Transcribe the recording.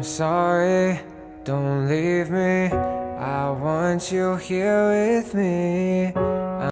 I'm sorry, don't leave me. I want you here with me.